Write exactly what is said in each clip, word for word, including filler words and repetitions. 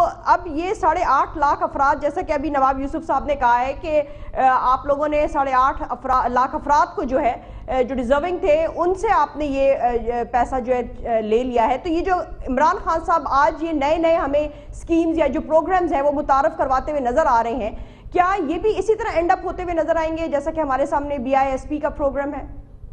اب یہ ساڑھے آٹھ لاکھ افراد، جیسا کہ ابھی نواب یوسف صاحب نے کہا ہے کہ آپ لوگوں نے ساڑھے آٹھ لاکھ افراد کو جو ہے جو ڈیزرونگ تھے ان سے آپ نے یہ پیسہ جو ہے لے لیا ہے، تو یہ جو عمران خان صاحب آج یہ نئے نئے ہمیں سکیمز یا جو پروگرامز ہیں وہ متعارف کرواتے ہوئے نظر آ رہے ہیں، کیا یہ بھی اسی طرح اینڈ اپ ہوتے ہوئے نظر آئیں گے جیسا کہ ہمارے سامنے بی آئی ایس پی کا پروگرام ہے؟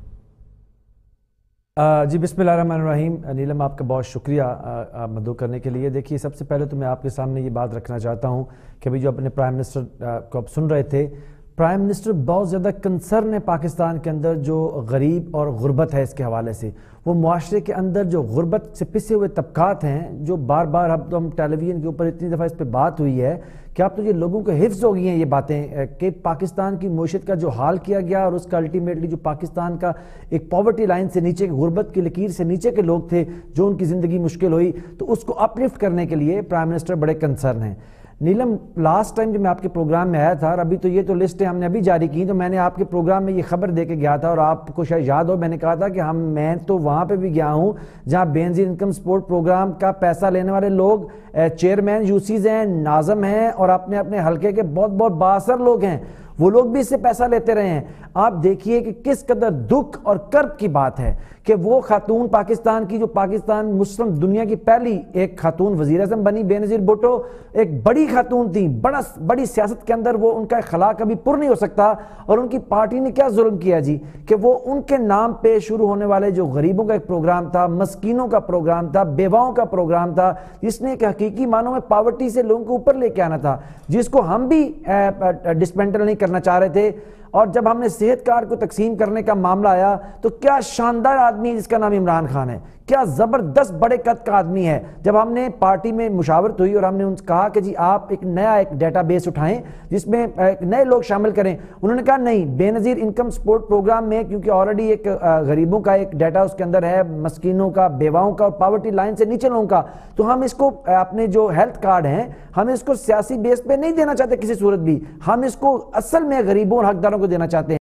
جی بسم اللہ الرحمن الرحیم. نیلم آپ کا بہت شکریہ مدعو کرنے کے لیے. دیکھیے سب سے پہلے تو میں آپ کے سامنے یہ بات رکھنا چاہتا ہوں کہ ابھی جو اپنے پرائم منسٹر کو آپ سن رہے تھے، پرائم منسٹر بہت زیادہ کنسرن ہے پاکستان کے اندر جو غریب اور غربت ہے اس کے حوالے سے. وہ معاشرے کے اندر جو غربت سے پسے ہوئے طبقات ہیں جو بار بار اب تو ہم ٹیلی ویژن کے اوپر اتنی دفعہ اس پہ بات ہوئی ہے کہ اب تو یہ لوگوں کو حفظ ہو گئی ہیں یہ باتیں کہ پاکستان کی معیشت کا جو حال کیا گیا اور اس کا الٹیمیٹلی جو پاکستان کا ایک پاورٹی لائن سے نیچے، غربت کی لکیر سے نیچے کے لوگ تھے جو ان کی زندگی مشکل ہوئی، تو اس کو اپ لفٹ کرنے کے لیے پرائم منسٹر بڑے کنسرن ہیں. نیلم لاسٹ ٹائم جو میں آپ کے پروگرام میں آیا تھا، اور ابھی تو یہ تو لسٹیں ہم نے ابھی جاری کی، تو میں نے آپ کے پروگرام میں یہ خبر دے کے گیا تھا اور آپ کو شاید یاد ہو، میں نے کہا تھا کہ ہم میں تو وہاں پہ بھی گیا ہوں جہاں بے نظیر انکم سپورٹ پروگرام کا پیسہ لینے والے لوگ چیئرمین یوسیز ہیں، ناظم ہیں اور اپنے اپنے حلقے کے بہت بہت بااثر لوگ ہیں، وہ لوگ بھی اس سے پیسہ لیتے رہے ہیں. آپ دیکھیے کہ کس قدر دکھ اور کرب کی بات ہے کہ وہ خاتون پاکستان کی جو پاکستان مسلم دنیا کی پہلی ایک خاتون وزیر اعظم بنی، بے نظیر بھٹو ایک بڑی خاتون تھی، بڑا بڑی سیاست کے اندر وہ ان کا اخلاق کبھی پر نہیں ہو سکتا، اور ان کی پارٹی نے کیا ظلم کیا جی کہ وہ ان کے نام پہ شروع ہونے والے جو غریبوں کا ایک پروگرام تھا، مسکینوں کا پروگرام تھا، بیواؤں کا پروگرام تھا، جس نے ایک حقیقی معنوں میں پاورٹی سے لوگوں کو اوپر لے کے آنا تھا، جس کو ہم بھی ڈسمنٹل نہیں کرنا چاہ رہے تھے. اور جب ہم نے صحت کارڈ کو تقسیم کرنے کا معاملہ آیا تو کیا شاندار آدمی ہے جس کا نام عمران خان ہے، کیا زبردست بڑے قد کا آدمی ہے. جب ہم نے پارٹی میں مشاورت ہوئی اور ہم نے ان سے کہا کہ جی آپ ایک نیا ایک ڈیٹا بیس اٹھائیں جس میں ایک نئے لوگ شامل کریں، انہوں نے کہا نہیں، بے نظیر انکم سپورٹ پروگرام میں کیونکہ آلریڈی ایک غریبوں کا ایک ڈیٹا اس کے اندر ہے، مسکینوں کا، بیواؤں کا اور پاورٹی لائن سے نیچے لوگوں کا، تو ہم اس کو اپنے جو ہیلتھ کارڈ ہیں ہم اس کو سیاسی بیس پہ نہیں دینا چاہتے کسی صورت بھی، ہم اس کو اصل میں غریبوں اور حقداروں کو دینا چاہتے ہیں.